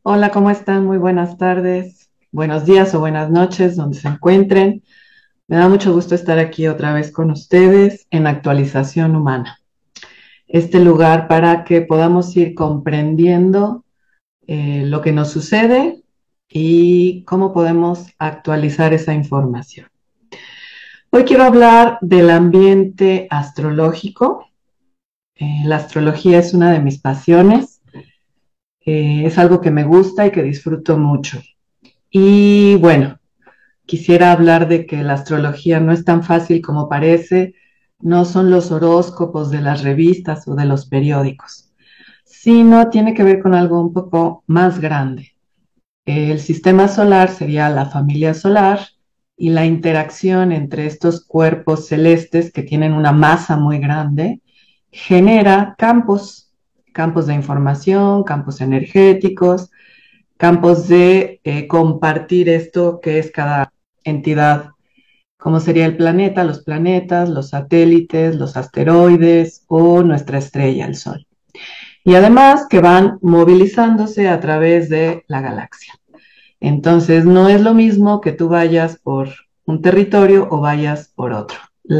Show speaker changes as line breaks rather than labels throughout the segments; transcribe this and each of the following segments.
Hola, ¿cómo están? Muy buenas tardes, buenos días o buenas noches, donde se encuentren. Me da mucho gusto estar aquí otra vez con ustedes en Actualización Humana. Este lugar para que podamos ir comprendiendo lo que nos sucede y cómo podemos actualizar esa información. Hoy quiero hablar del ambiente astrológico. La astrología es una de mis pasiones. Es algo que me gusta y que disfruto mucho. Y bueno, quisiera hablar de que la astrología no es tan fácil como parece, no son los horóscopos de las revistas o de los periódicos, sino tiene que ver con algo un poco más grande. El sistema solar sería la familia solar y la interacción entre estos cuerpos celestes que tienen una masa muy grande genera campos, campos de información, campos energéticos, campos de compartir esto que es cada entidad, como sería el planeta, los planetas, los satélites, los asteroides o nuestra estrella, el Sol. Y además que van movilizándose a través de la galaxia. Entonces, no es lo mismo que tú vayas por un territorio o vayas por otro.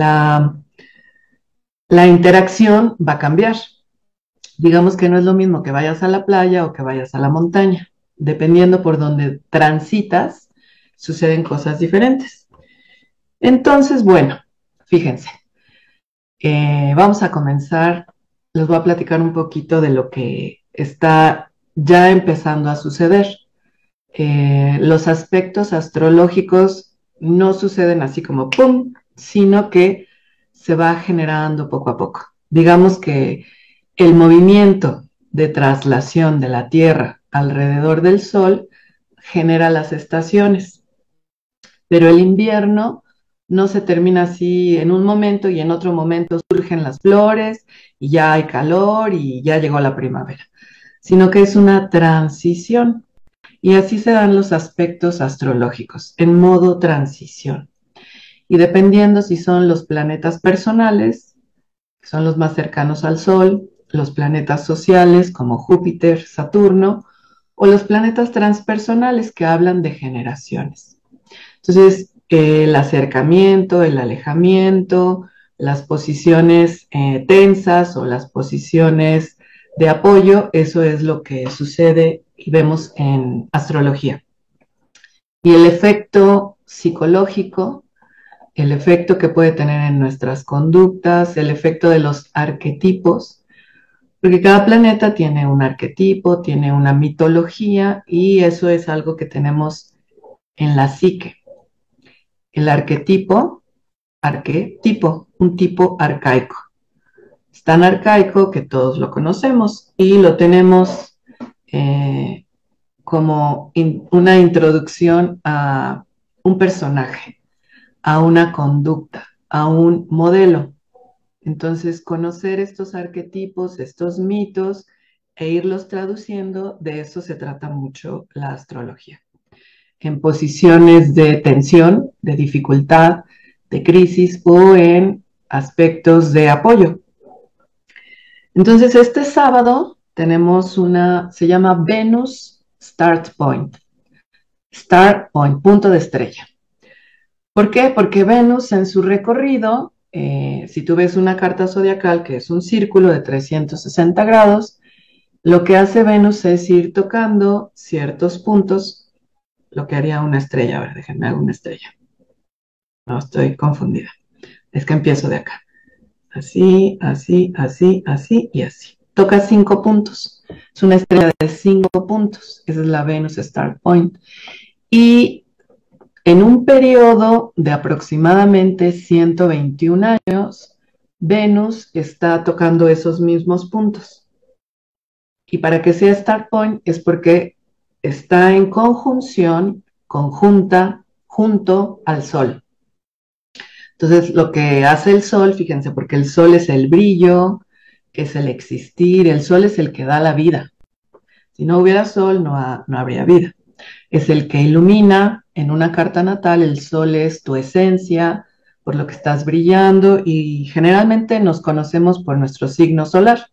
La interacción va a cambiar. Digamos que no es lo mismo que vayas a la playa o que vayas a la montaña. Dependiendo por donde transitas, suceden cosas diferentes. Entonces, bueno, fíjense, vamos a comenzar. Les voy a platicar un poquito de lo que está ya empezando a suceder. Los aspectos astrológicos no suceden así como ¡pum!, sino que se va generando poco a poco. Digamos que el movimiento de traslación de la Tierra alrededor del Sol genera las estaciones, pero el invierno no se termina así en un momento y en otro momento surgen las flores y ya hay calor y ya llegó la primavera, sino que es una transición. Y así se dan los aspectos astrológicos, en modo transición. Y dependiendo si son los planetas personales, que son los más cercanos al Sol, los planetas sociales como Júpiter, Saturno, o los planetas transpersonales que hablan de generaciones. Entonces, el acercamiento, el alejamiento, las posiciones tensas o las posiciones de apoyo, eso es lo que sucede y vemos en astrología. Y el efecto psicológico, el efecto que puede tener en nuestras conductas, el efecto de los arquetipos, porque cada planeta tiene un arquetipo, tiene una mitología y eso es algo que tenemos en la psique. El arquetipo, un tipo arcaico. Es tan arcaico que todos lo conocemos y lo tenemos como una introducción a un personaje, a una conducta, a un modelo. Entonces, conocer estos arquetipos, estos mitos e irlos traduciendo, de eso se trata mucho la astrología. En posiciones de tensión, de dificultad, de crisis o en aspectos de apoyo. Entonces, este sábado tenemos se llama Venus Start Point. Start Point, punto de estrella. ¿Por qué? Porque Venus en su recorrido, si tú ves una carta zodiacal que es un círculo de 360 grados, lo que hace Venus es ir tocando ciertos puntos, lo que haría una estrella. A ver, déjenme hacer una estrella. No, estoy confundida. Es que empiezo de acá. Así, así, así, así y así. Toca 5 puntos. Es una estrella de 5 puntos. Esa es la Venus Start Point. Y en un periodo de aproximadamente 121 años, Venus está tocando esos mismos puntos. Y para que sea Start Point es porque está en conjunción, conjunta, junto al Sol. Entonces, lo que hace el Sol, fíjense, porque el Sol es el brillo, es el existir, el Sol es el que da la vida. Si no hubiera Sol, no habría vida. Es el que ilumina. En una carta natal, el Sol es tu esencia, por lo que estás brillando y generalmente nos conocemos por nuestro signo solar.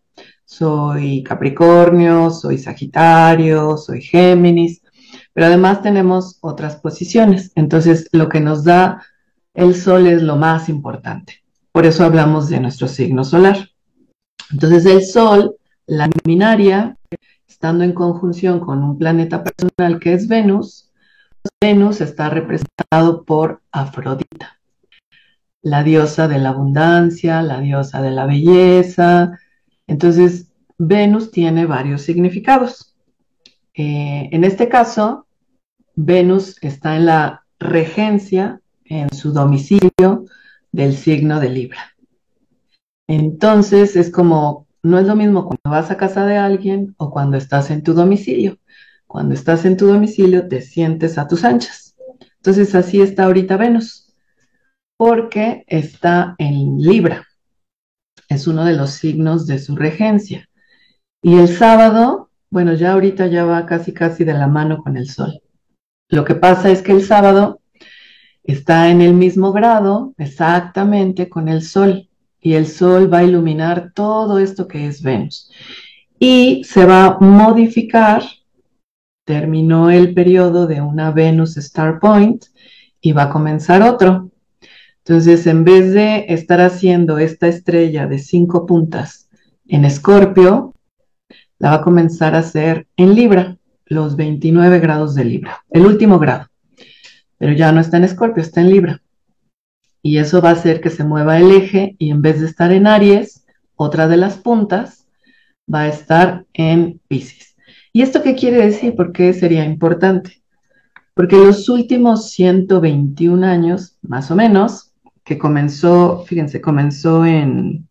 soy Capricornio, soy Sagitario, soy Géminis, pero además tenemos otras posiciones. Entonces, lo que nos da el Sol es lo más importante. Por eso hablamos de nuestro signo solar. Entonces, el Sol, la luminaria, estando en conjunción con un planeta personal que es Venus, Venus está representado por Afrodita, la diosa de la abundancia, la diosa de la belleza. Entonces, Venus tiene varios significados. En este caso, Venus está en la regencia, en su domicilio del signo de Libra. Entonces, es como, no es lo mismo cuando vas a casa de alguien o cuando estás en tu domicilio. Cuando estás en tu domicilio, te sientes a tus anchas. Entonces, así está ahorita Venus, porque está en Libra. Es uno de los signos de su regencia. Y el sábado, bueno, ya ahorita ya va casi casi de la mano con el Sol. Lo que pasa es que el sábado está en el mismo grado exactamente con el Sol y el Sol va a iluminar todo esto que es Venus. Y se va a modificar, terminó el periodo de una Venus Star Point y va a comenzar otro. Entonces, en vez de estar haciendo esta estrella de 5 puntas en Escorpio, la va a comenzar a hacer en Libra, los 29 grados de Libra, el último grado. Pero ya no está en Escorpio, está en Libra. Y eso va a hacer que se mueva el eje y en vez de estar en Aries, otra de las puntas va a estar en Piscis. ¿Y esto qué quiere decir? ¿Por qué sería importante? Porque los últimos 121 años, más o menos, que comenzó, fíjense, comenzó en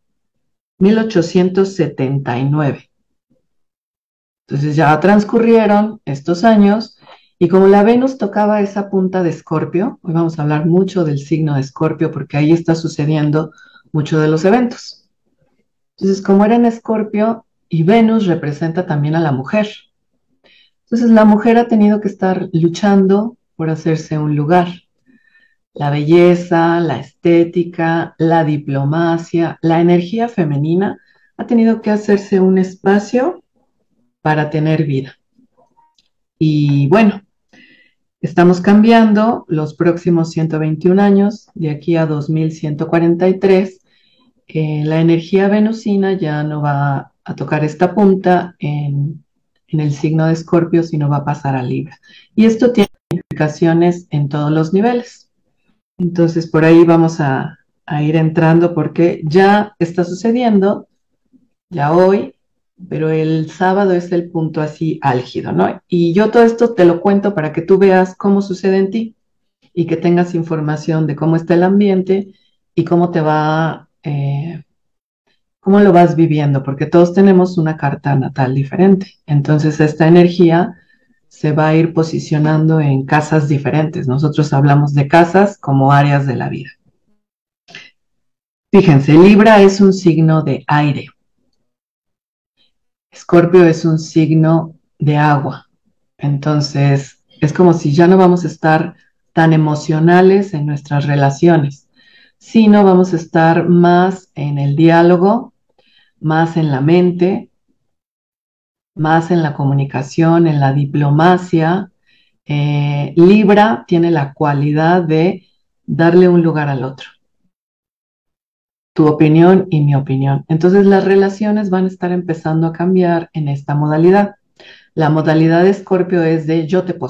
1879. Entonces ya transcurrieron estos años y como la Venus tocaba esa punta de Escorpio, hoy vamos a hablar mucho del signo de Escorpio porque ahí está sucediendo mucho de los eventos. Entonces, como era en Escorpio y Venus representa también a la mujer, entonces la mujer ha tenido que estar luchando por hacerse un lugar. La belleza, la estética, la diplomacia, la energía femenina ha tenido que hacerse un espacio para tener vida. Y bueno, estamos cambiando los próximos 121 años, de aquí a 2143. La energía venusina ya no va a tocar esta punta en el signo de Escorpio, sino va a pasar a Libra. Y esto tiene implicaciones en todos los niveles. Entonces, por ahí vamos a ir entrando porque ya está sucediendo, ya hoy, pero el sábado es el punto así álgido, ¿no? Y yo todo esto te lo cuento para que tú veas cómo sucede en ti y que tengas información de cómo está el ambiente y cómo te va, cómo lo vas viviendo, porque todos tenemos una carta natal diferente. Entonces, esta energía se va a ir posicionando en casas diferentes. Nosotros hablamos de casas como áreas de la vida. Fíjense, Libra es un signo de aire. Escorpio es un signo de agua. Entonces, es como si ya no vamos a estar tan emocionales en nuestras relaciones, sino vamos a estar más en el diálogo, más en la mente, más en la comunicación, en la diplomacia. Libra tiene la cualidad de darle un lugar al otro, tu opinión y mi opinión. Entonces las relaciones van a estar empezando a cambiar en esta modalidad. La modalidad de Escorpio es de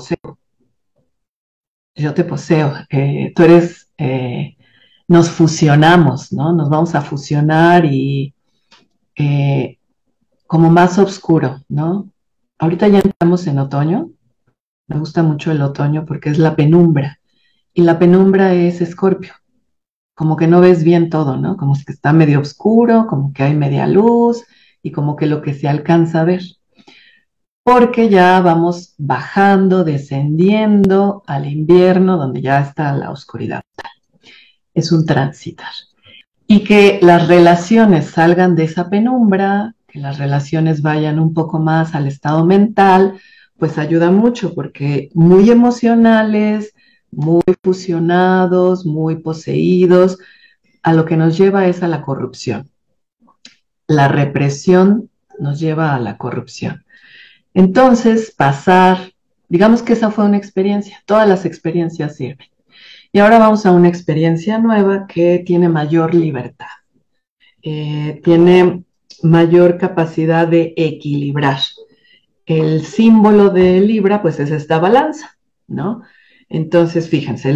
yo te poseo, tú eres, nos fusionamos, ¿no? Nos vamos a fusionar y eh, como más oscuro, ¿no? Ahorita ya estamos en otoño, me gusta mucho el otoño porque es la penumbra y la penumbra es Escorpio, como que no ves bien todo, ¿no? Como que está medio oscuro, como que hay media luz y como que lo que se alcanza a ver. Porque ya vamos bajando, descendiendo al invierno donde ya está la oscuridad. Es un transitar. Y que las relaciones salgan de esa penumbra, que las relaciones vayan un poco más al estado mental, pues ayuda mucho porque muy emocionales, muy fusionados, muy poseídos, a lo que nos lleva es a la corrupción, la represión nos lleva a la corrupción. Entonces, digamos que esa fue una experiencia, todas las experiencias sirven. Y ahora vamos a una experiencia nueva que tiene mayor libertad, tiene mayor capacidad de equilibrar. El símbolo de Libra, pues es esta balanza, ¿no? Entonces, fíjense,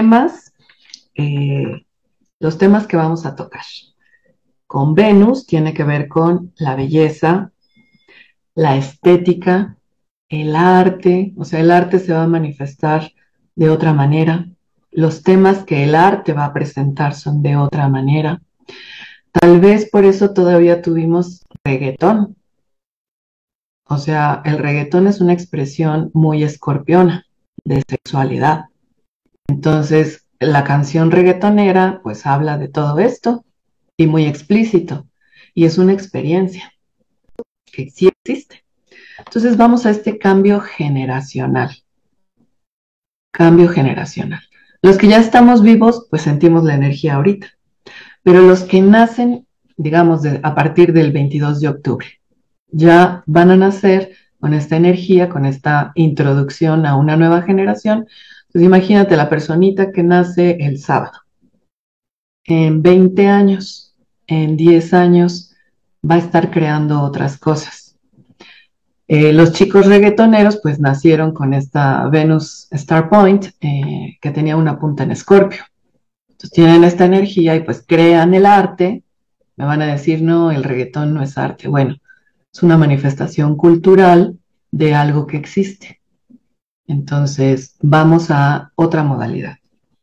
los temas que vamos a tocar. Con Venus tiene que ver con la belleza, la estética, el arte, o sea, el arte se va a manifestar de otra manera. Los temas que el arte va a presentar son de otra manera. Tal vez por eso todavía tuvimos reggaetón. O sea, el reggaetón es una expresión muy escorpiona de sexualidad. Entonces, la canción reggaetonera pues habla de todo esto y muy explícito. Y es una experiencia que sí existe. Entonces vamos a este cambio generacional. Cambio generacional. Los que ya estamos vivos, pues sentimos la energía ahorita. Pero los que nacen, digamos, a partir del 22 de octubre, ya van a nacer con esta energía, con esta introducción a una nueva generación. Entonces imagínate la personita que nace el sábado. En 20 años, en 10 años, va a estar creando otras cosas. Los chicos reggaetoneros pues nacieron con esta Venus Star Point que tenía una punta en Escorpio. Entonces tienen esta energía y pues crean el arte. Me van a decir, no, el reggaetón no es arte. Bueno, es una manifestación cultural de algo que existe. Entonces vamos a otra modalidad.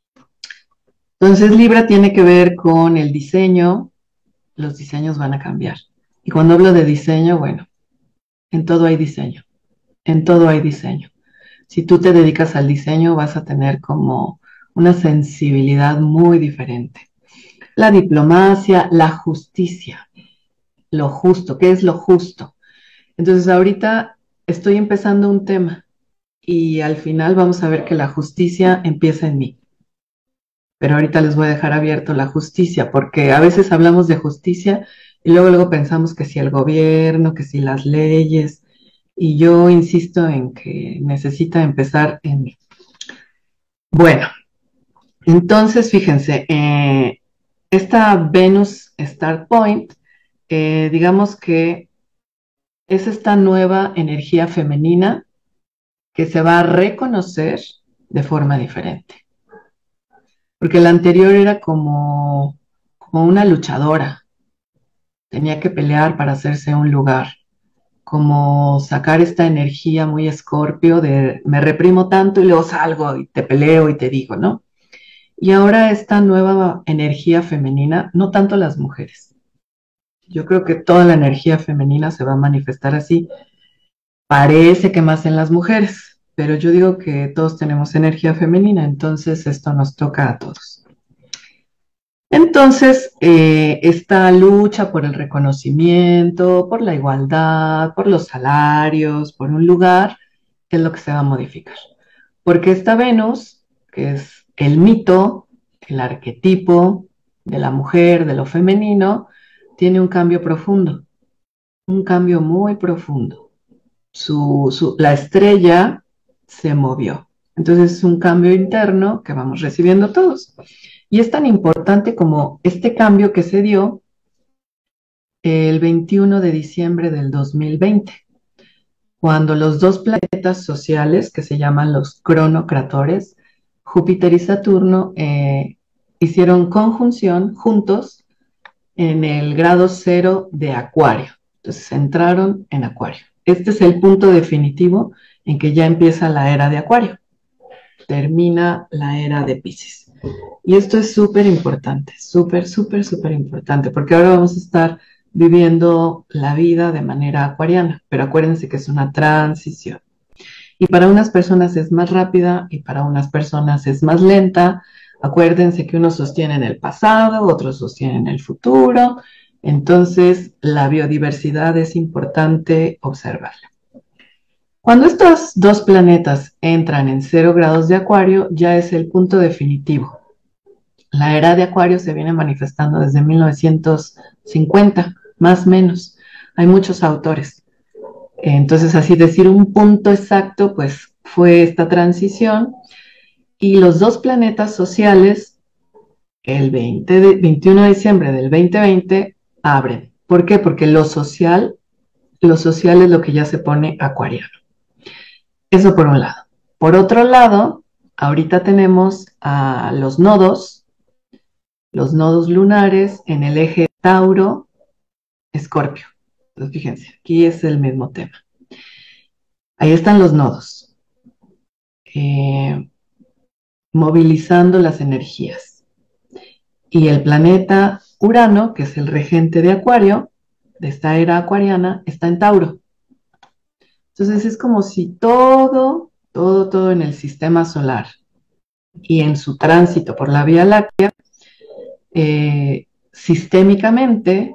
Entonces Libra tiene que ver con el diseño. Los diseños van a cambiar. Y cuando hablo de diseño, bueno, en todo hay diseño. En todo hay diseño. Si tú te dedicas al diseño, vas a tener como una sensibilidad muy diferente. La diplomacia, la justicia, lo justo, ¿qué es lo justo? Entonces ahorita estoy empezando un tema y al final vamos a ver que la justicia empieza en mí. Pero ahorita les voy a dejar abierto la justicia, porque a veces hablamos de justicia y luego pensamos que si el gobierno, que si las leyes, y yo insisto en que necesita empezar en mí. Bueno, entonces fíjense, esta Venus Start Point, digamos que es esta nueva energía femenina que se va a reconocer de forma diferente. Porque la anterior era como una luchadora, tenía que pelear para hacerse un lugar, como sacar esta energía muy escorpio de me reprimo tanto y luego salgo y te peleo y te digo, ¿no? Y ahora esta nueva energía femenina, no tanto las mujeres. Yo creo que toda la energía femenina se va a manifestar así. Parece que más en las mujeres, pero yo digo que todos tenemos energía femenina, entonces esto nos toca a todos. Entonces, esta lucha por el reconocimiento, por la igualdad, por los salarios, por un lugar, es lo que se va a modificar. Porque esta Venus, que es el mito, el arquetipo de la mujer, de lo femenino, tiene un cambio profundo, un cambio muy profundo. La estrella se movió. Entonces es un cambio interno que vamos recibiendo todos. Y es tan importante como este cambio que se dio el 21 de diciembre del 2020, cuando los dos planetas sociales, que se llaman los cronocratores, Júpiter y Saturno, hicieron conjunción juntos en el grado 0 de Acuario. Entonces entraron en Acuario. Este es el punto definitivo en que ya empieza la era de Acuario. Termina la era de Piscis. Y esto es súper importante, súper importante, porque ahora vamos a estar viviendo la vida de manera acuariana, pero acuérdense que es una transición. Y para unas personas es más rápida y para unas personas es más lenta. Acuérdense que unos sostienen el pasado, otros sostienen el futuro. Entonces, la biodiversidad es importante observarla. Cuando estos dos planetas entran en 0 grados de Acuario, ya es el punto definitivo. La era de Acuario se viene manifestando desde 1950, más o menos. Hay muchos autores. Entonces, así decir un punto exacto, pues fue esta transición. Y los dos planetas sociales, el 21 de diciembre del 2020, abren. ¿Por qué? Porque lo social es lo que ya se pone acuariano. Eso por un lado. Por otro lado, ahorita tenemos a los nodos lunares en el eje Tauro-Escorpio. Entonces, fíjense, aquí es el mismo tema. Ahí están los nodos, eh, movilizando las energías. Y el planeta Urano, que es el regente de Acuario, de esta era acuariana, está en Tauro. Entonces es como si todo en el sistema solar y en su tránsito por la Vía Láctea, sistémicamente,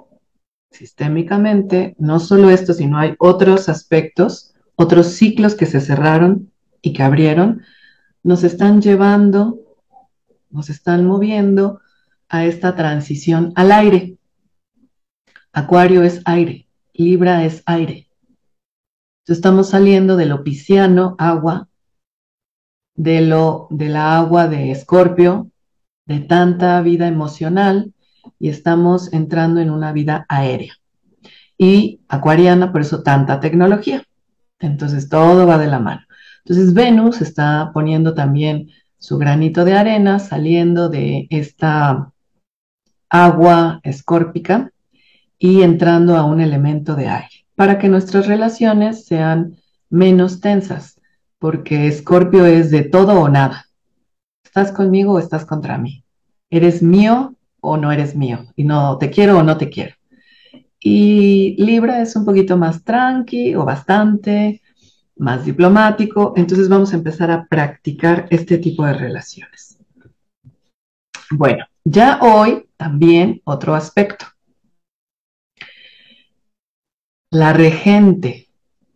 no solo esto, sino hay otros aspectos, otros ciclos que se cerraron y que abrieron, nos están llevando, nos están moviendo a esta transición al aire. Acuario es aire, Libra es aire. Entonces estamos saliendo de lo pisciano, agua, de la agua de Escorpio, de tanta vida emocional, y estamos entrando en una vida aérea. Y acuariana, por eso tanta tecnología. Entonces todo va de la mano. Entonces Venus está poniendo también su granito de arena, saliendo de esta agua escórpica y entrando a un elemento de aire, para que nuestras relaciones sean menos tensas, porque Escorpio es de todo o nada. ¿Estás conmigo o estás contra mí? ¿Eres mío o no eres mío? Y no te quiero o no te quiero. Y Libra es un poquito más tranqui o bastante más diplomático. Entonces vamos a empezar a practicar este tipo de relaciones. Bueno, ya hoy también otro aspecto. La regente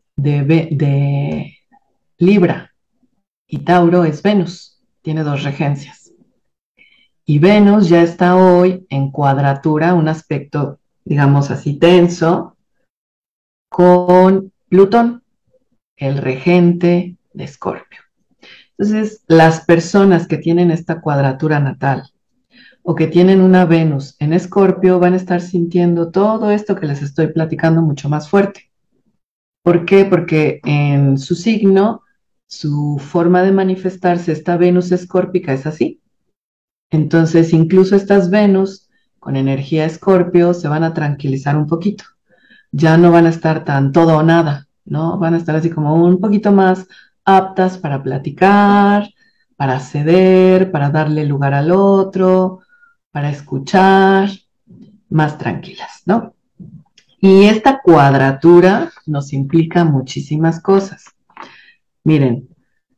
de Libra y Tauro es Venus. Tiene dos regencias. Y Venus ya está hoy en cuadratura, un aspecto, digamos así, tenso, con Plutón, el regente de Escorpio. Entonces, las personas que tienen esta cuadratura natal o que tienen una Venus en Escorpio van a estar sintiendo todo esto que les estoy platicando mucho más fuerte. ¿Por qué? Porque en su signo, su forma de manifestarse, esta Venus escórpica es así. Entonces, incluso estas Venus con energía Escorpio se van a tranquilizar un poquito. Ya no van a estar tan todo o nada, ¿no? Van a estar así como un poquito más aptas para platicar, para ceder, para darle lugar al otro, para escuchar, más tranquilas, ¿no? Y esta cuadratura nos implica muchísimas cosas. Miren,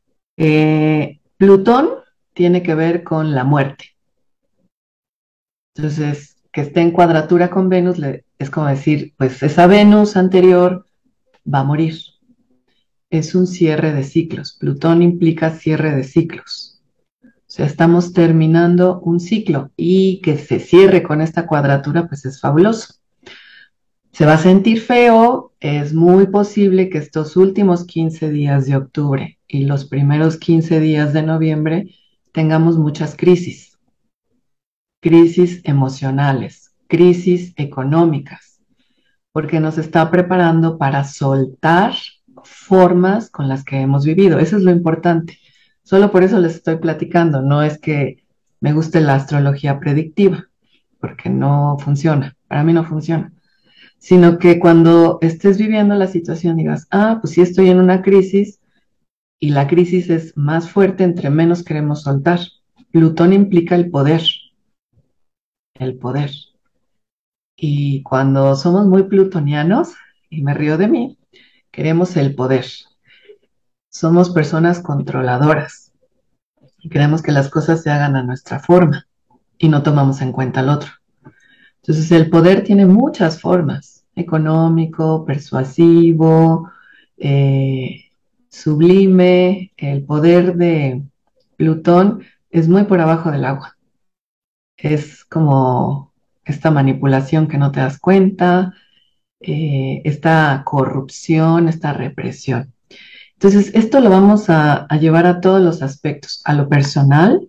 Plutón tiene que ver con la muerte. Entonces, que esté en cuadratura con Venus es como decir, pues esa Venus anterior va a morir. Es un cierre de ciclos. Plutón implica cierre de ciclos. O sea, estamos terminando un ciclo y que se cierre con esta cuadratura, pues es fabuloso. Se va a sentir feo, es muy posible que estos últimos 15 días de octubre y los primeros 15 días de noviembre tengamos muchas crisis emocionales, crisis económicas, porque nos está preparando para soltar formas con las que hemos vivido. Eso es lo importante. Solo por eso les estoy platicando. No es que me guste la astrología predictiva, porque no funciona. Para mí no funciona. Sino que cuando estés viviendo la situación digas, ah, pues sí estoy en una crisis y la crisis es más fuerte entre menos queremos soltar. Plutón implica el poder, el poder. Y cuando somos muy plutonianos, y me río de mí, queremos el poder. Somos personas controladoras y queremos que las cosas se hagan a nuestra forma y no tomamos en cuenta al otro. Entonces el poder tiene muchas formas, económico, persuasivo, eh, sublime. El poder de Plutón es muy por abajo del agua. Es como esta manipulación que no te das cuenta, esta corrupción, esta represión. Entonces, esto lo vamos a llevar a todos los aspectos, a lo personal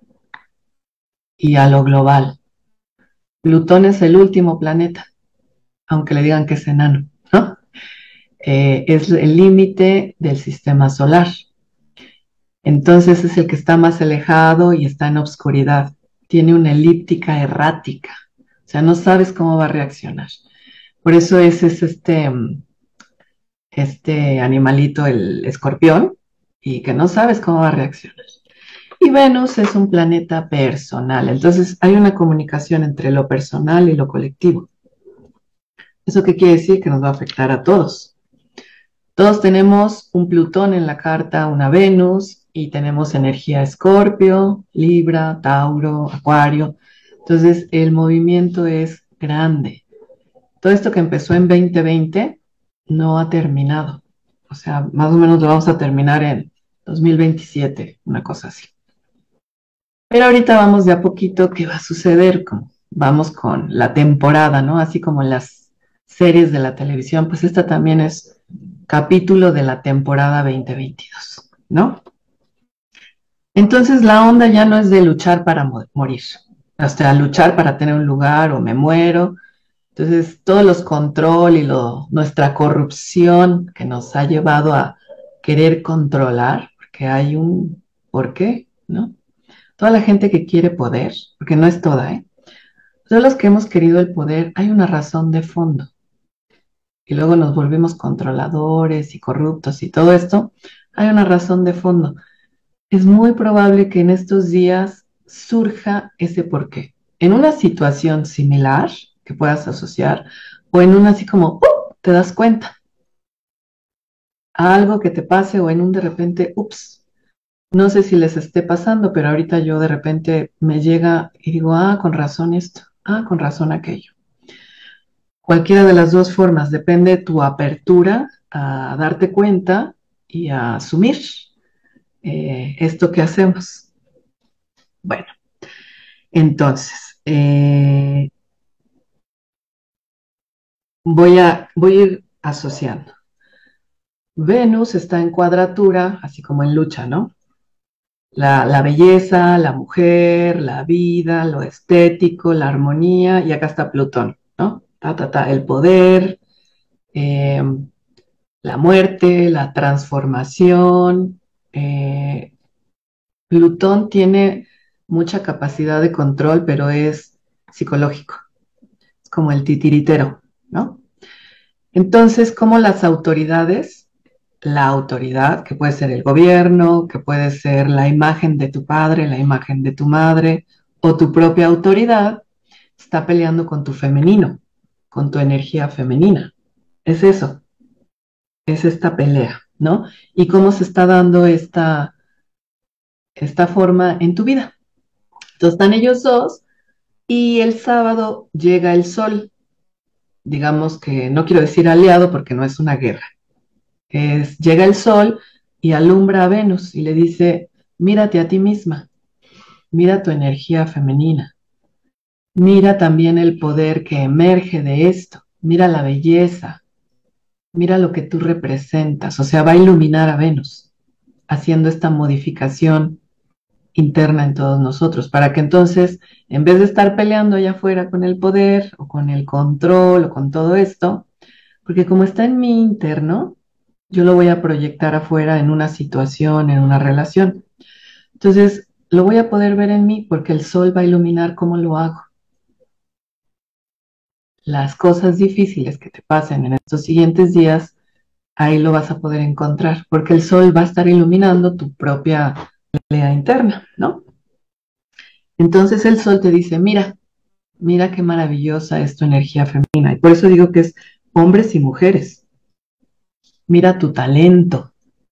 y a lo global. Plutón es el último planeta, aunque le digan que es enano, ¿no? Es el límite del sistema solar. Entonces es el que está más alejado y está en obscuridad. Tiene una elíptica errática, o sea, no sabes cómo va a reaccionar. Por eso es este animalito, el escorpión, y que no sabes cómo va a reaccionar. Y Venus es un planeta personal, entonces hay una comunicación entre lo personal y lo colectivo. ¿Eso qué quiere decir? Que nos va a afectar a todos. Todos tenemos un Plutón en la carta, una Venus, y tenemos energía Escorpio, Libra, Tauro, Acuario. Entonces el movimiento es grande. Todo esto que empezó en 2020 no ha terminado. O sea, más o menos lo vamos a terminar en 2027, una cosa así. Pero ahorita vamos de a poquito qué va a suceder, como vamos con la temporada, ¿no? Así como en las series de la televisión, pues esta también es capítulo de la temporada 2022, ¿no? Entonces la onda ya no es de luchar para morir, hasta luchar para tener un lugar o me muero. Entonces todos los control y nuestra corrupción que nos ha llevado a querer controlar, porque hay un por qué, ¿no? Toda la gente que quiere poder, porque no es toda, ¿eh? Todos los que hemos querido el poder, hay una razón de fondo. Y luego nos volvemos controladores y corruptos y todo esto, hay una razón de fondo. Es muy probable que en estos días surja ese porqué. En una situación similar que puedas asociar, o en una así como, te das cuenta, a algo que te pase, o en un de repente, ups, no sé si les esté pasando, pero ahorita yo de repente me llega y digo, con razón esto, con razón aquello. Cualquiera de las dos formas, depende de tu apertura a darte cuenta y a asumir esto que hacemos. Bueno, entonces, voy a ir asociando. Venus está en cuadratura, así como en lucha, ¿no? La belleza, la mujer, la vida, lo estético, la armonía, y acá está Plutón, ¿no? El poder, eh, la muerte, la transformación. Plutón tiene mucha capacidad de control, pero es psicológico, es como el titiritero, ¿no? Entonces, como las autoridades, la autoridad, que puede ser el gobierno, que puede ser la imagen de tu padre, la imagen de tu madre, o tu propia autoridad, está peleando con tu femenino, con tu energía femenina. Es eso, es esta pelea, ¿no? Y cómo se está dando esta forma en tu vida. Entonces están ellos dos y el sábado llega el sol, digamos que no quiero decir aliado porque no es una guerra. Llega el sol y alumbra a Venus y le dice, mírate a ti misma, mira tu energía femenina, mira también el poder que emerge de esto, mira la belleza, mira lo que tú representas, o sea, va a iluminar a Venus, haciendo esta modificación interna en todos nosotros, para que entonces, en vez de estar peleando allá afuera con el poder o con el control o con todo esto, porque como está en mi interno, yo lo voy a proyectar afuera en una situación, en una relación. Entonces, lo voy a poder ver en mí porque el sol va a iluminar cómo lo hago. Las cosas difíciles que te pasen en estos siguientes días, ahí lo vas a poder encontrar, porque el sol va a estar iluminando tu propia pelea interna, ¿no? Entonces el sol te dice, mira qué maravillosa es tu energía femenina. Y por eso digo que es hombres y mujeres. Mira tu talento,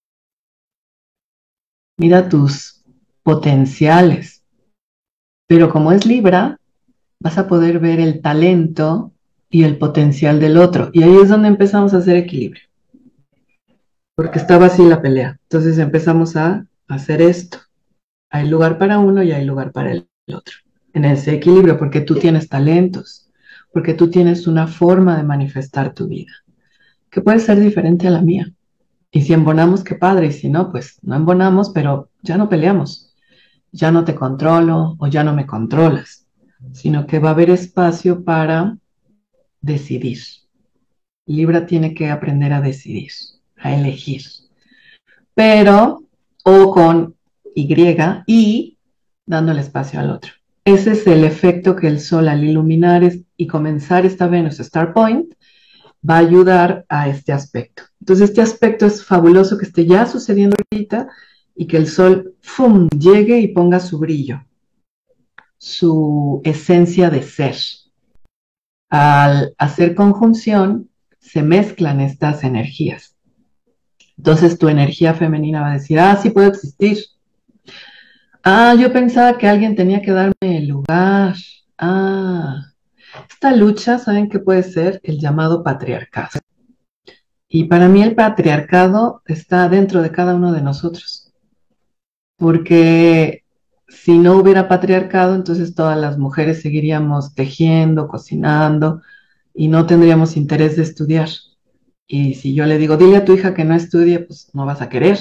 mira tus potenciales. Pero como es Libra, vas a poder ver el talento y el potencial del otro. Y ahí es donde empezamos a hacer equilibrio. Porque estaba así la pelea. Entonces empezamos a hacer esto. Hay lugar para uno y hay lugar para el otro. En ese equilibrio, porque tú tienes talentos. porque tú tienes una forma de manifestar tu vida, que puede ser diferente a la mía. Y si embonamos, qué padre, y si no, pues no embonamos, pero ya no peleamos, ya no te controlo o ya no me controlas, sino que va a haber espacio para decidir. Libra tiene que aprender a decidir, a elegir, pero o con y dándole espacio al otro. Ese es el efecto que el Sol al iluminar y comenzar esta Venus Star Point va a ayudar a este aspecto. Entonces este aspecto es fabuloso que esté ya sucediendo ahorita y que el Sol ¡fum! Llegue y ponga su brillo, su esencia de ser. Al hacer conjunción se mezclan estas energías. Entonces tu energía femenina va a decir, ah, sí puedo existir. Ah, yo pensaba que alguien tenía que darme el lugar. Ah, esta lucha, ¿saben qué puede ser? El llamado patriarcado. Y para mí el patriarcado está dentro de cada uno de nosotros, porque si no hubiera patriarcado, entonces todas las mujeres seguiríamos tejiendo, cocinando y no tendríamos interés de estudiar. Y si yo le digo, dile a tu hija que no estudie, pues no vas a querer,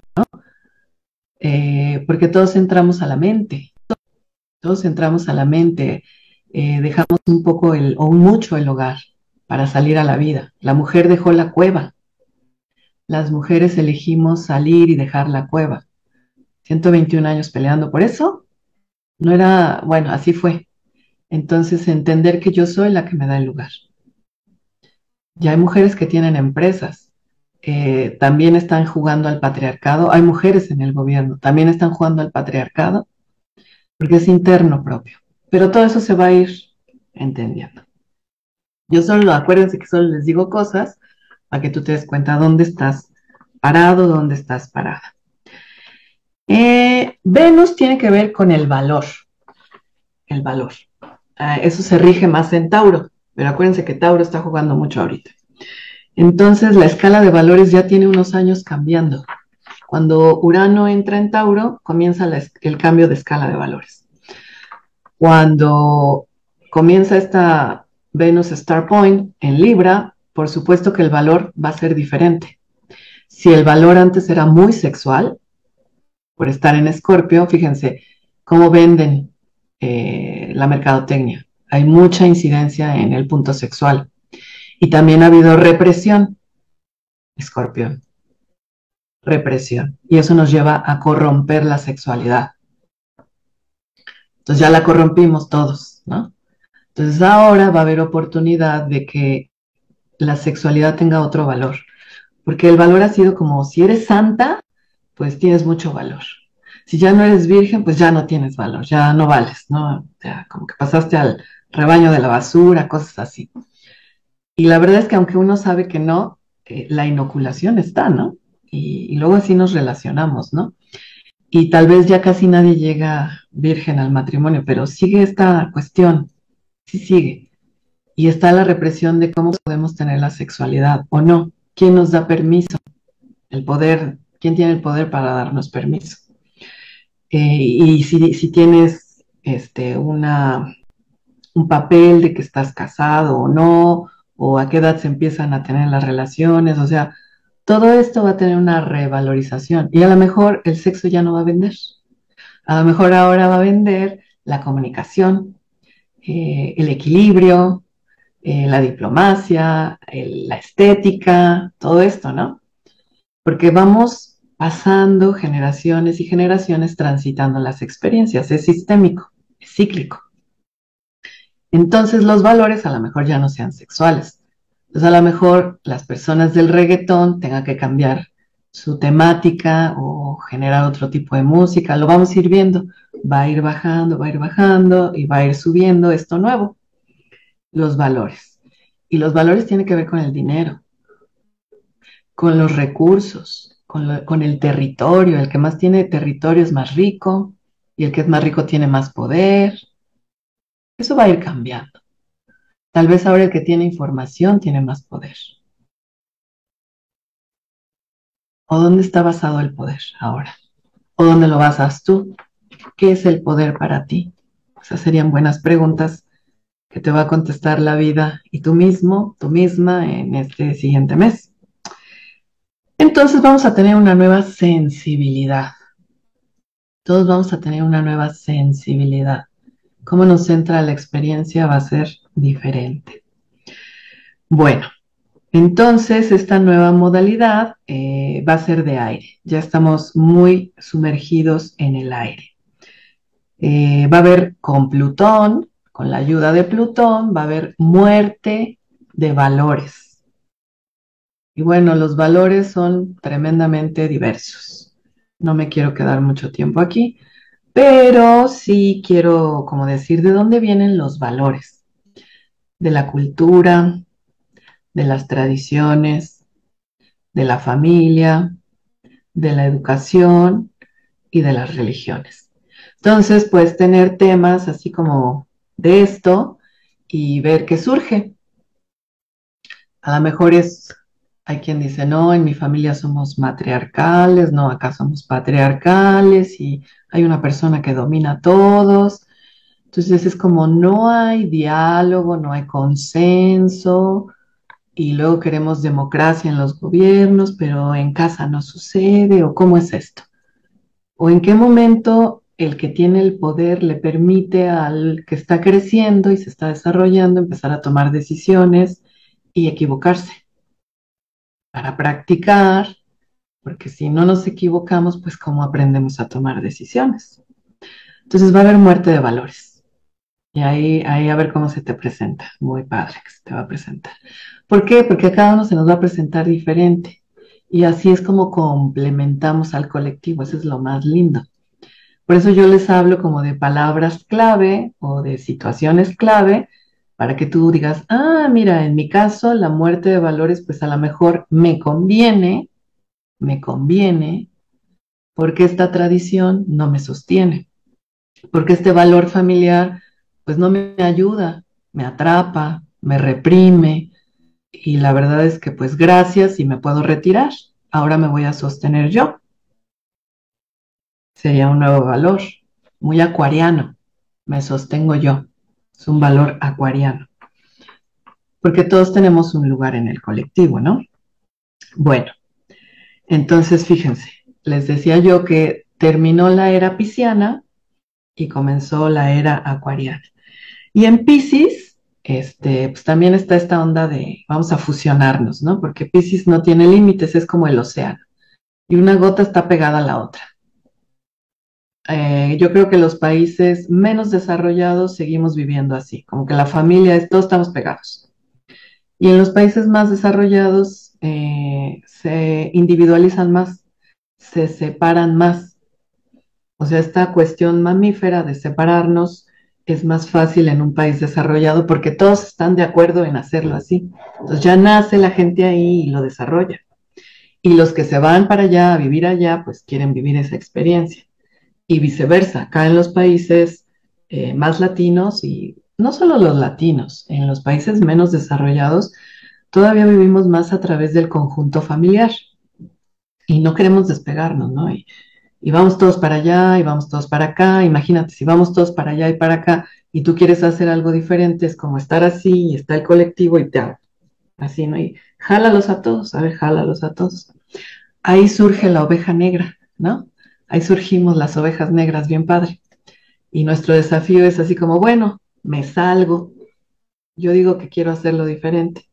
porque todos entramos a la mente, todos entramos a la mente, dejamos un poco o mucho el hogar para salir a la vida. La mujer dejó la cueva, las mujeres elegimos salir y dejar la cueva. 121 años peleando por eso, no era, bueno, así fue. Entonces, entender que yo soy la que me da el lugar. Ya hay mujeres que tienen empresas, también están jugando al patriarcado. Hay mujeres en el gobierno, también están jugando al patriarcado, porque es interno propio. Pero todo eso se va a ir entendiendo. Yo solo, acuérdense que solo les digo cosas para que tú te des cuenta dónde estás parado, dónde estás parada. Venus tiene que ver con el valor, el valor. Eso se rige más en Tauro, pero acuérdense que Tauro está jugando mucho ahorita. Entonces la escala de valores ya tiene unos años cambiando. Cuando Urano entra en Tauro, comienza el cambio de escala de valores. Cuando comienza esta Venus Star Point en Libra, por supuesto que el valor va a ser diferente. Si el valor antes era muy sexual, por estar en Escorpio, fíjense cómo venden la mercadotecnia. Hay mucha incidencia en el punto sexual. Y también ha habido represión, Escorpio, represión. Y eso nos lleva a corromper la sexualidad. Entonces ya la corrompimos todos, ¿no? Entonces ahora va a haber oportunidad de que la sexualidad tenga otro valor. Porque el valor ha sido como, si eres santa, pues tienes mucho valor. Si ya no eres virgen, pues ya no tienes valor, ya no vales, ¿no? O sea, como que pasaste al rebaño de la basura, cosas así. Y la verdad es que aunque uno sabe que no, la inoculación está, ¿no? Y luego así nos relacionamos, ¿no? Y tal vez ya casi nadie llega virgen al matrimonio, pero sigue esta cuestión, sí sigue. Y está la represión de cómo podemos tener la sexualidad o no. ¿Quién nos da permiso? El poder, ¿quién tiene el poder para darnos permiso? Y si tienes un papel de que estás casado o no, o a qué edad se empiezan a tener las relaciones, o sea, todo esto va a tener una revalorización y a lo mejor el sexo ya no va a vender. A lo mejor ahora va a vender la comunicación, el equilibrio, la diplomacia, la estética, todo esto, ¿no? Porque vamos pasando generaciones y generaciones transitando las experiencias, es sistémico, es cíclico. Entonces los valores a lo mejor ya no sean sexuales. Entonces a lo mejor las personas del reggaetón tengan que cambiar su temática o generar otro tipo de música. Lo vamos a ir viendo. Va a ir bajando y va a ir subiendo esto nuevo. Los valores. Y los valores tienen que ver con el dinero, con los recursos, con el territorio. El que más tiene territorio es más rico y el que es más rico tiene más poder. Eso va a ir cambiando. Tal vez ahora el que tiene información tiene más poder. ¿O dónde está basado el poder ahora? ¿O dónde lo basas tú? ¿Qué es el poder para ti? Esas serían buenas preguntas que te va a contestar la vida y tú mismo, tú misma en este siguiente mes. Entonces vamos a tener una nueva sensibilidad. Todos vamos a tener una nueva sensibilidad. Cómo nos entra la experiencia va a ser diferente. Bueno, entonces esta nueva modalidad va a ser de aire. Ya estamos muy sumergidos en el aire. Va a haber con Plutón, con la ayuda de Plutón, va a haber muerte de valores. Y bueno, los valores son tremendamente diversos. No me quiero quedar mucho tiempo aquí, pero sí quiero como decir de dónde vienen los valores, de la cultura, de las tradiciones, de la familia, de la educación y de las religiones. Entonces, puedes tener temas así como de esto y ver qué surge. A lo mejor hay quien dice, no, en mi familia somos matriarcales, no, acá somos patriarcales y hay una persona que domina a todos. Entonces es como no hay diálogo, no hay consenso y luego queremos democracia en los gobiernos, pero en casa no sucede, o cómo es esto. ¿O en qué momento el que tiene el poder le permite al que está creciendo y se está desarrollando empezar a tomar decisiones y equivocarse para practicar? Porque si no nos equivocamos, pues ¿cómo aprendemos a tomar decisiones? Entonces va a haber muerte de valores. Y ahí a ver cómo se te presenta. Muy padre que se te va a presentar. ¿Por qué? Porque a cada uno se nos va a presentar diferente. Y así es como complementamos al colectivo. Eso es lo más lindo. Por eso yo les hablo como de palabras clave o de situaciones clave para que tú digas, ah, mira, en mi caso la muerte de valores pues a lo mejor me conviene porque esta tradición no me sostiene, porque este valor familiar pues no me ayuda, me atrapa, me reprime y la verdad es que pues gracias y me puedo retirar. Ahora me voy a sostener yo. Sería un nuevo valor, muy acuariano. Me sostengo yo. Es un valor acuariano. Porque todos tenemos un lugar en el colectivo, ¿no? Bueno, entonces fíjense, les decía yo que terminó la era pisciana y comenzó la era acuariana. Y en Piscis, pues también está esta onda de vamos a fusionarnos, ¿no? Porque Piscis no tiene límites, es como el océano. Y una gota está pegada a la otra. Yo creo que los países menos desarrollados seguimos viviendo así, como que la familia es, todos estamos pegados. Y en los países más desarrollados se individualizan más, se separan más. O sea, esta cuestión mamífera de separarnos es más fácil en un país desarrollado porque todos están de acuerdo en hacerlo así. Entonces ya nace la gente ahí y lo desarrolla. Y los que se van para allá a vivir allá, pues quieren vivir esa experiencia y viceversa. Acá en los países más latinos y no solo los latinos, en los países menos desarrollados, todavía vivimos más a través del conjunto familiar y no queremos despegarnos, ¿no? Y vamos todos para allá y vamos todos para acá. Imagínate, si vamos todos para allá y para acá y tú quieres hacer algo diferente, es como estar así y está el colectivo y te así, ¿no? Y jálalos a todos, a ver, jálalos a todos. Ahí surge la oveja negra, ¿no? Ahí surgimos las ovejas negras, bien padre. Y nuestro desafío es así como, bueno, me salgo, yo digo que quiero hacerlo diferente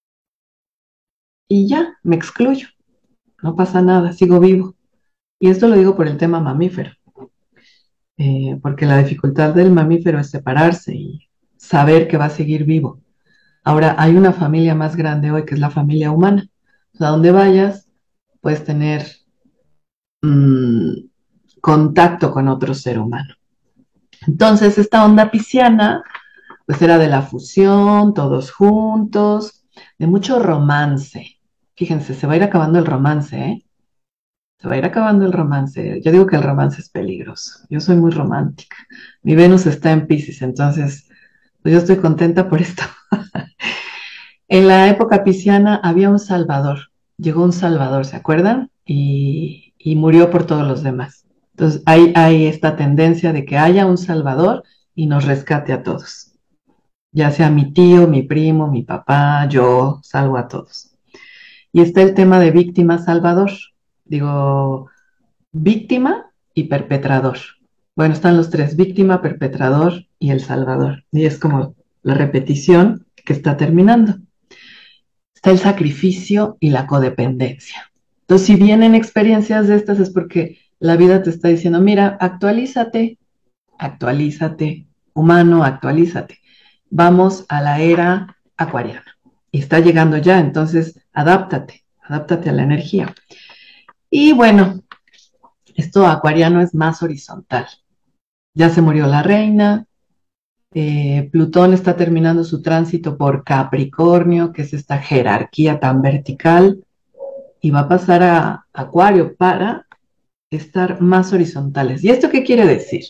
y ya, me excluyo, no pasa nada, sigo vivo. Y esto lo digo por el tema mamífero, porque la dificultad del mamífero es separarse y saber que va a seguir vivo. Ahora, hay una familia más grande hoy que es la familia humana. O sea, donde vayas, puedes tener mmm, contacto con otro ser humano. Entonces, esta onda pisciana pues era de la fusión, todos juntos, de mucho romance. Fíjense, se va a ir acabando el romance, ¿eh? Se va a ir acabando el romance. Yo digo que el romance es peligroso. Yo soy muy romántica. Mi Venus está en Piscis, entonces pues yo estoy contenta por esto. En la época pisciana había un salvador. Llegó un salvador, ¿se acuerdan? Y murió por todos los demás. Entonces hay esta tendencia de que haya un salvador y nos rescate a todos. ya sea mi tío, mi primo, mi papá, yo, salvo a todos. Y está el tema de víctima salvador. Digo, víctima y perpetrador. Bueno, están los tres, víctima, perpetrador y el salvador. Y es como la repetición que está terminando. Está el sacrificio y la codependencia. Entonces, si vienen experiencias de estas es porque la vida te está diciendo, mira, actualízate, actualízate, humano, actualízate. Vamos a la era acuariana. Y está llegando ya, entonces adáptate, adáptate a la energía. Y bueno, esto acuariano es más horizontal. Ya se murió la reina, Plutón está terminando su tránsito por Capricornio, que es esta jerarquía tan vertical, y va a pasar a Acuario para estar más horizontales. ¿Y esto qué quiere decir?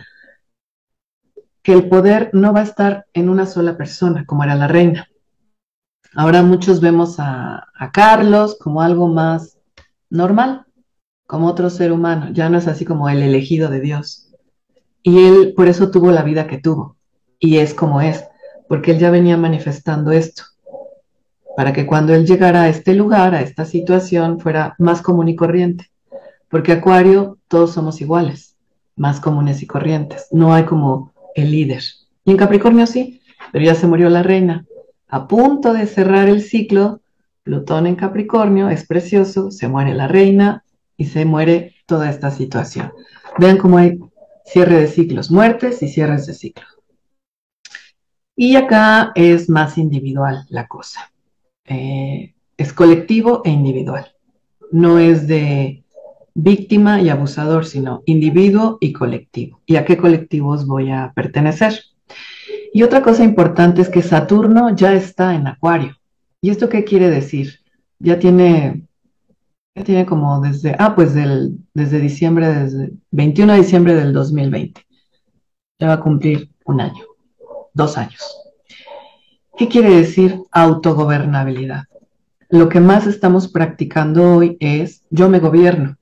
Que el poder no va a estar en una sola persona, como era la reina. Ahora muchos vemos a Carlos como algo más normal, como otro ser humano, ya no es así como el elegido de Dios. Y él por eso tuvo la vida que tuvo, y es como es, porque él ya venía manifestando esto, para que cuando él llegara a este lugar, a esta situación, fuera más común y corriente. Porque Acuario, todos somos iguales, más comunes y corrientes. No hay como el líder. Y en Capricornio sí, pero ya se murió la reina. A punto de cerrar el ciclo, Plutón en Capricornio es precioso, se muere la reina y se muere toda esta situación. Vean cómo hay cierre de ciclos, muertes y cierres de ciclos. Y acá es más individual la cosa. Es colectivo e individual. No es de víctima y abusador, sino individuo y colectivo. ¿Y a qué colectivos voy a pertenecer? Y otra cosa importante es que Saturno ya está en Acuario. ¿Y esto qué quiere decir? Ya tiene como desde diciembre, desde 21 de diciembre del 2020. Ya va a cumplir un año, 2 años. ¿Qué quiere decir autogobernabilidad? Lo que más estamos practicando hoy es yo me gobierno.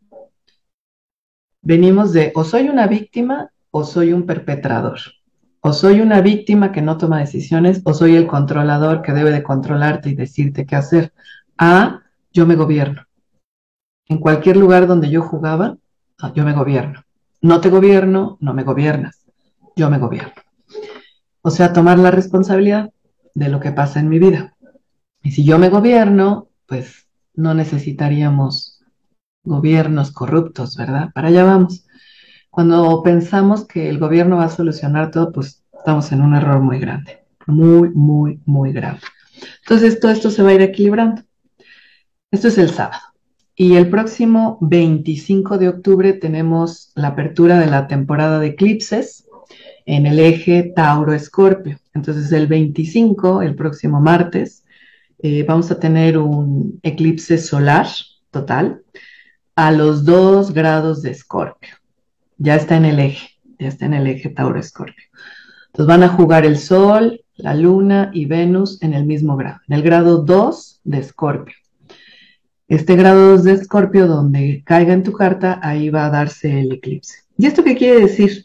Venimos de o soy una víctima o soy un perpetrador. O soy una víctima que no toma decisiones o soy el controlador que debe de controlarte y decirte qué hacer. A, yo me gobierno. En cualquier lugar donde yo jugaba, yo me gobierno. No te gobierno, no me gobiernas. Yo me gobierno. O sea, tomar la responsabilidad de lo que pasa en mi vida. Y si yo me gobierno, pues no necesitaríamos gobiernos corruptos, ¿verdad? Para allá vamos. Cuando pensamos que el gobierno va a solucionar todo, pues estamos en un error muy grande, muy, muy, muy grave. Entonces, todo esto se va a ir equilibrando. Esto es el sábado. Y el próximo 25 de octubre tenemos la apertura de la temporada de eclipses en el eje Tauro-Escorpio. Entonces, el 25, el próximo martes, vamos a tener un eclipse solar total a los 2 grados de Escorpio. Ya está en el eje, ya está en el eje Tauro-Escorpio. Entonces van a jugar el Sol, la Luna y Venus en el mismo grado, en el grado 2 de Escorpio. Este grado 2 de Escorpio, donde caiga en tu carta, ahí va a darse el eclipse. ¿Y esto qué quiere decir?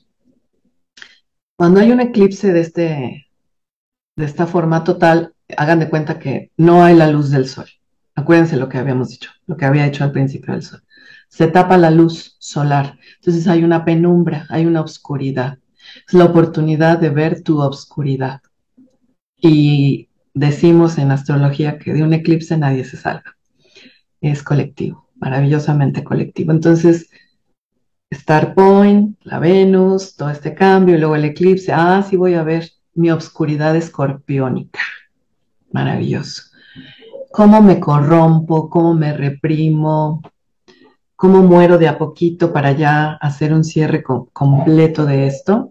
Cuando hay un eclipse de esta forma total, hagan de cuenta que no hay la luz del Sol. Acuérdense lo que habíamos dicho, lo que había dicho al principio del Sol. Se tapa la luz solar, entonces hay una penumbra, hay una oscuridad. Es la oportunidad de ver tu obscuridad. Y decimos en astrología que de un eclipse nadie se salva. Es colectivo, maravillosamente colectivo. Entonces, Star Point, la Venus, todo este cambio, y luego el eclipse. Sí voy a ver mi obscuridad escorpiónica. Maravilloso. Cómo me corrompo, cómo me reprimo, cómo muero de a poquito para ya hacer un cierre completo de esto.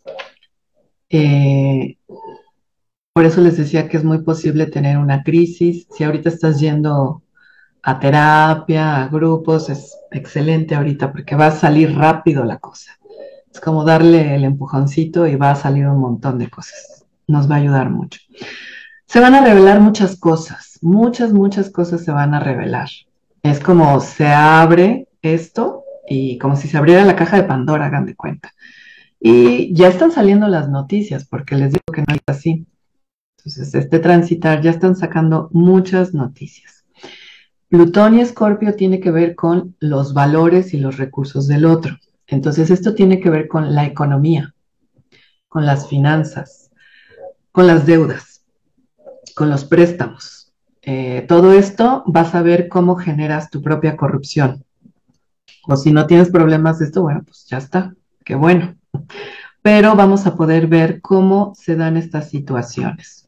Por eso les decía que es muy posible tener una crisis. Si ahorita estás yendo a terapia, a grupos, es excelente ahorita porque va a salir rápido la cosa. Es como darle el empujoncito y va a salir un montón de cosas. Nos va a ayudar mucho. Se van a revelar muchas cosas, muchas cosas se van a revelar. Es como se abre esto y como si se abriera la caja de Pandora, hagan de cuenta. Y ya están saliendo las noticias, porque les digo que no es así. Entonces, este transitar ya están sacando muchas noticias. Plutón y Escorpio tiene que ver con los valores y los recursos del otro. Entonces, esto tiene que ver con la economía, con las finanzas, con las deudas, con los préstamos. Todo esto vas a ver cómo generas tu propia corrupción. O si no tienes problemas de esto, bueno, pues ya está, qué bueno. Pero vamos a poder ver cómo se dan estas situaciones.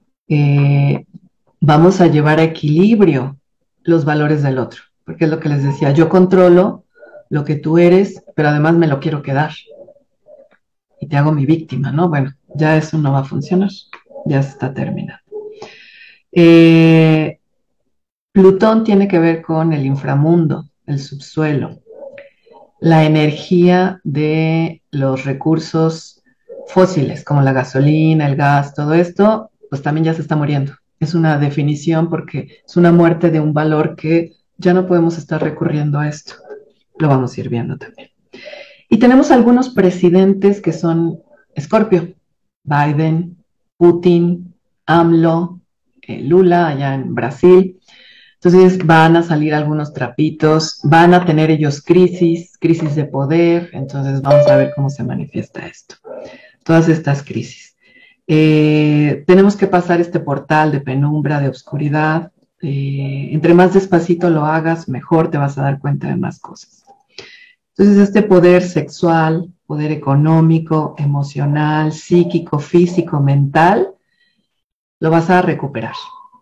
Vamos a llevar a equilibrio los valores del otro, porque es lo que les decía, yo controlo lo que tú eres, pero además me lo quiero quedar y te hago mi víctima, ¿no? Bueno, ya eso no va a funcionar, ya se está terminando. Plutón tiene que ver con el inframundo, el subsuelo, la energía de los recursos fósiles, como la gasolina, el gas, todo esto, pues también ya se está muriendo. Es una definición porque es una muerte de un valor que ya no podemos estar recurriendo a esto. Lo vamos a ir viendo también. Y tenemos algunos presidentes que son Escorpio, Biden, Putin, AMLO, Lula allá en Brasil. Entonces van a salir algunos trapitos, van a tener ellos crisis de poder, entonces vamos a ver cómo se manifiesta esto. Todas estas crisis. Tenemos que pasar este portal de penumbra, de oscuridad. Entre más despacito lo hagas, mejor te vas a dar cuenta de más cosas. Entonces este poder sexual, poder económico, emocional, psíquico, físico, mental, lo vas a recuperar.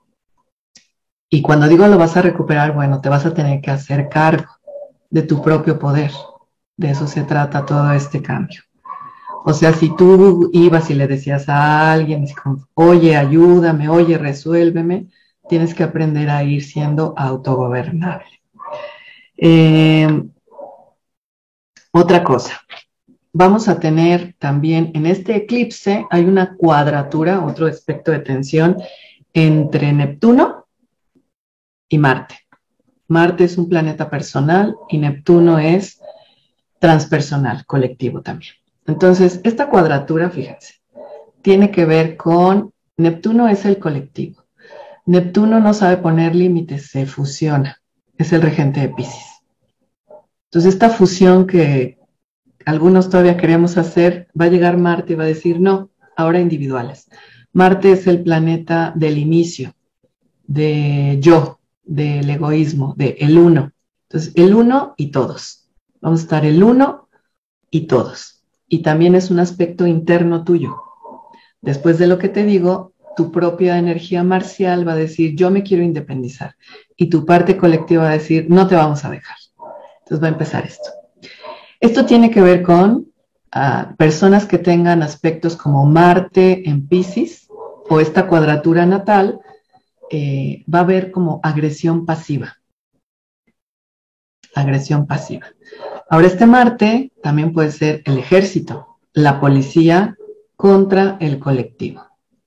Y cuando digo lo vas a recuperar, bueno, te vas a tener que hacer cargo de tu propio poder. De eso se trata todo este cambio. O sea, si tú ibas y le decías a alguien, oye, ayúdame, oye, resuélveme, tienes que aprender a ir siendo autogobernable. Otra cosa, vamos a tener también en este eclipse, hay una cuadratura, otro aspecto de tensión entre Neptuno y Marte. Marte es un planeta personal y Neptuno es transpersonal, colectivo también. Entonces, esta cuadratura, fíjense, tiene que ver con Neptuno es el colectivo. Neptuno no sabe poner límites, se fusiona. Es el regente de Piscis. Entonces, esta fusión que algunos todavía queremos hacer, va a llegar Marte y va a decir, no, ahora individuales. Marte es el planeta del inicio, de yo, del egoísmo, de el uno. Entonces, el uno y todos. Vamos a estar el uno y todos. Y también es un aspecto interno tuyo. Después de lo que te digo, tu propia energía marcial va a decir, yo me quiero independizar. Y tu parte colectiva va a decir, no te vamos a dejar. Entonces va a empezar esto. Esto tiene que ver con personas que tengan aspectos como Marte en Piscis o esta cuadratura natal, va a haber como agresión pasiva. Agresión pasiva. Ahora, este Marte también puede ser el ejército, la policía contra el colectivo.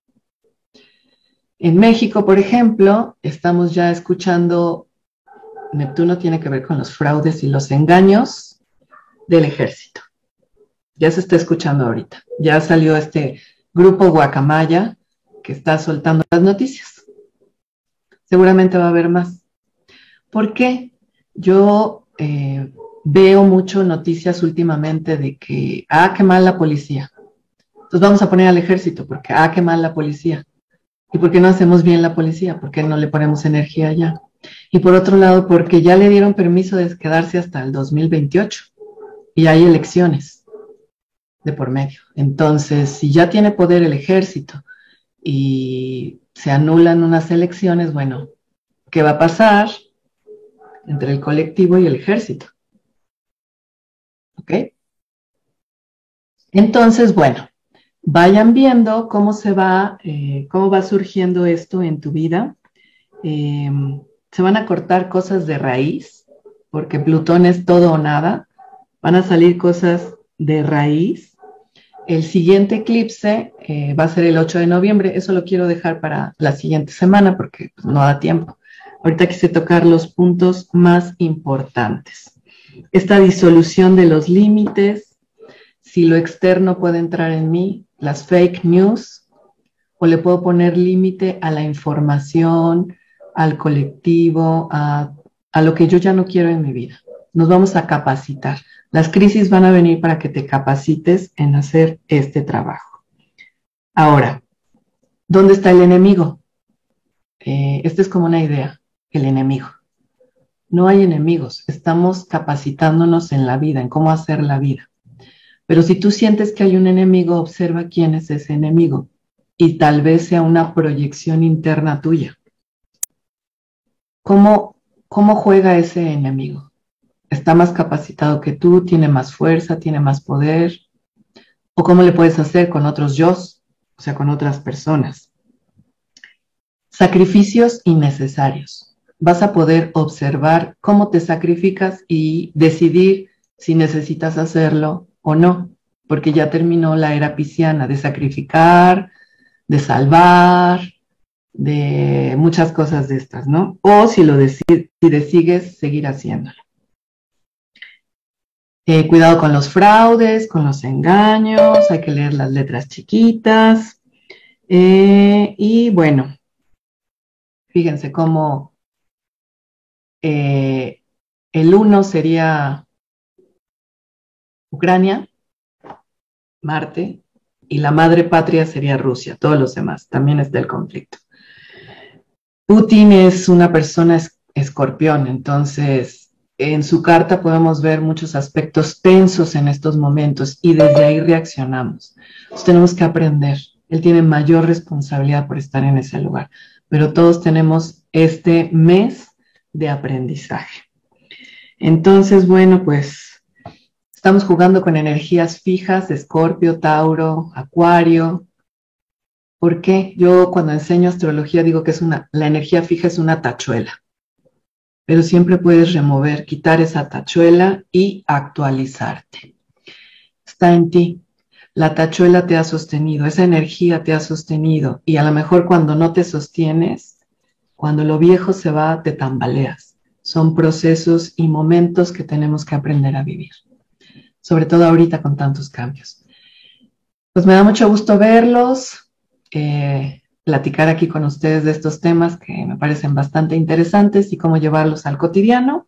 En México, por ejemplo, estamos ya escuchando, Neptuno tiene que ver con los fraudes y los engaños del ejército. Ya se está escuchando ahorita. Ya salió este grupo Guacamaya que está soltando las noticias. Seguramente va a haber más. ¿Por qué? Yo veo mucho noticias últimamente de que, qué mal la policía. Entonces vamos a poner al ejército porque, qué mal la policía. ¿Y por qué no hacemos bien la policía? ¿Por qué no le ponemos energía allá? Y por otro lado, porque ya le dieron permiso de quedarse hasta el 2028 y hay elecciones de por medio. Entonces, si ya tiene poder el ejército y se anulan unas elecciones, bueno, ¿qué va a pasar entre el colectivo y el ejército? ¿Ok? Entonces, bueno, vayan viendo cómo cómo va surgiendo esto en tu vida. Se van a cortar cosas de raíz, porque Plutón es todo o nada. Van a salir cosas de raíz. El siguiente eclipse va a ser el 8 de noviembre. Eso lo quiero dejar para la siguiente semana porque pues, no da tiempo. Ahorita quise tocar los puntos más importantes. Esta disolución de los límites, si lo externo puede entrar en mí, las fake news, o le puedo poner límite a la información, al colectivo, a lo que yo ya no quiero en mi vida. Nos vamos a capacitar. Las crisis van a venir para que te capacites en hacer este trabajo. Ahora, ¿dónde está el enemigo? Esta es como una idea, el enemigo. No hay enemigos, estamos capacitándonos en la vida, en cómo hacer la vida. Pero si tú sientes que hay un enemigo, observa quién es ese enemigo y tal vez sea una proyección interna tuya. ¿Cómo juega ese enemigo? ¿Está más capacitado que tú? ¿Tiene más fuerza? ¿Tiene más poder? ¿O cómo le puedes hacer con otros yo? O sea, con otras personas. Sacrificios innecesarios. Vas a poder observar cómo te sacrificas y decidir si necesitas hacerlo o no, porque ya terminó la era pisciana de sacrificar, de salvar, de muchas cosas de estas, ¿no? O si decides seguir haciéndolo. Cuidado con los fraudes, con los engaños, hay que leer las letras chiquitas. Y bueno, fíjense cómo el 1 sería Ucrania, Marte, y la madre patria sería Rusia, todos los demás, también está el conflicto. Putin es una persona escorpión, entonces en su carta podemos ver muchos aspectos tensos en estos momentos y desde ahí reaccionamos. Entonces tenemos que aprender. Él tiene mayor responsabilidad por estar en ese lugar, pero todos tenemos este mes de aprendizaje. Entonces, bueno, pues estamos jugando con energías fijas, Escorpio, Tauro, Acuario. ¿Por qué? Yo cuando enseño astrología digo que la energía fija es una tachuela, pero siempre puedes remover, quitar esa tachuela y actualizarte. Está en ti. La tachuela te ha sostenido, esa energía te ha sostenido y a lo mejor cuando no te sostienes, cuando lo viejo se va, te tambaleas. Son procesos y momentos que tenemos que aprender a vivir, sobre todo ahorita con tantos cambios. Pues me da mucho gusto verlos, platicar aquí con ustedes de estos temas que me parecen bastante interesantes y cómo llevarlos al cotidiano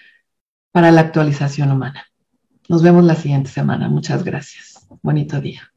para la actualización humana. Nos vemos la siguiente semana. Muchas gracias. Bonito día.